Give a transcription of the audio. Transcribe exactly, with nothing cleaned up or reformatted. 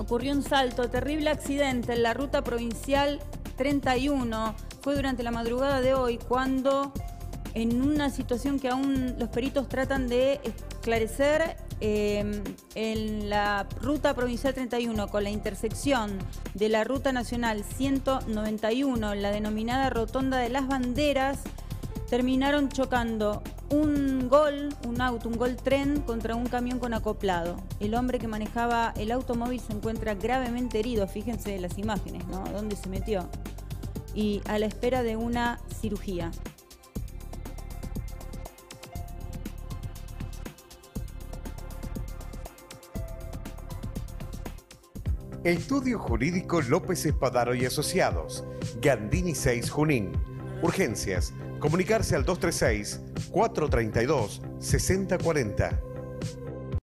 Ocurrió un salto, terrible accidente en la ruta provincial treinta y uno. Fue durante la madrugada de hoy cuando, en una situación que aún los peritos tratan de esclarecer, eh, en la ruta provincial treinta y uno con la intersección de la ruta nacional ciento noventa y uno, la denominada Rotonda de las Banderas, terminaron chocando un Gol, un auto, un Gol tren contra un camión con acoplado. El hombre que manejaba el automóvil se encuentra gravemente herido, fíjense las imágenes, ¿no? ¿Dónde se metió? Y a la espera de una cirugía. Estudio Jurídico López Espadaro y Asociados, Gandini seis Junín. Urgencias, comunicarse al dos tres seis, cuatro tres dos, seis cero cuatro cero.